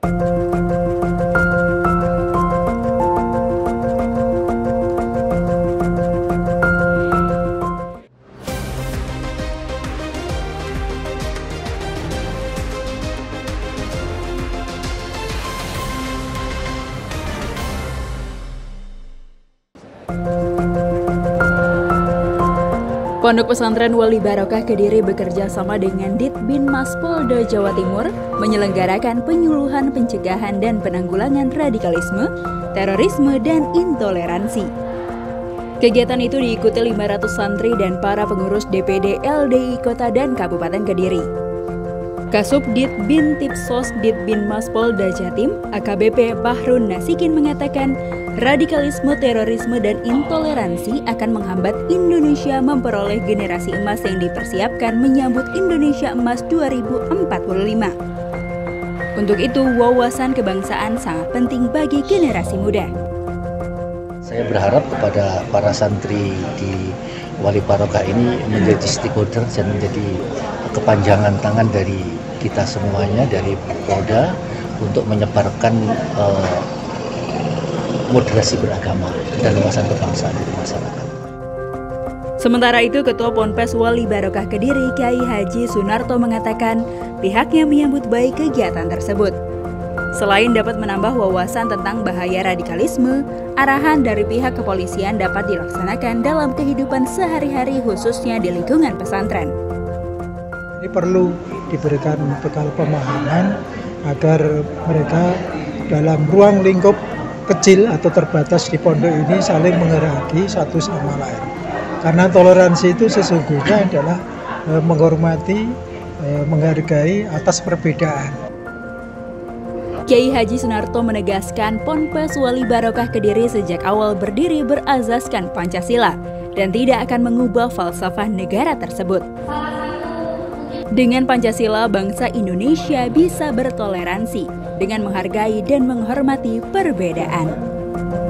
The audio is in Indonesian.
Pondok Pesantren Wali Barokah Kediri bekerja sama dengan Ditbinmas Polda Jawa Timur menyelenggarakan penyuluhan pencegahan dan penanggulangan radikalisme, terorisme, dan intoleransi. Kegiatan itu diikuti 500 santri dan para pengurus DPD LDI Kota dan Kabupaten Kediri. Kasubdit Bintipsos Ditbinmas Polda Jatim, AKBP Bahrun Nasikin mengatakan, radikalisme, terorisme, dan intoleransi akan menghambat Indonesia memperoleh generasi emas yang dipersiapkan menyambut Indonesia Emas 2045. Untuk itu, wawasan kebangsaan sangat penting bagi generasi muda. Saya berharap kepada para santri di Wali Barokah ini menjadi stakeholder dan menjadi kepanjangan tangan dari kita semuanya, dari Polda, untuk menyebarkan moderasi beragama dan wawasan kebangsaan di masyarakat. Sementara itu, Ketua Ponpes Wali Barokah Kediri Kyai Haji Sunarto mengatakan pihaknya menyambut baik kegiatan tersebut. Selain dapat menambah wawasan tentang bahaya radikalisme, arahan dari pihak kepolisian dapat dilaksanakan dalam kehidupan sehari-hari khususnya di lingkungan pesantren. Ini perlu diberikan bekal pemahaman agar mereka dalam ruang lingkup kecil atau terbatas di pondok ini saling menghargai satu sama lain. Karena toleransi itu sesungguhnya adalah menghormati, menghargai atas perbedaan. Kyai Haji Sunarto menegaskan Ponpes Wali Barokah Kediri sejak awal berdiri berazaskan Pancasila dan tidak akan mengubah falsafah negara tersebut. Dengan Pancasila, bangsa Indonesia bisa bertoleransi dengan menghargai dan menghormati perbedaan.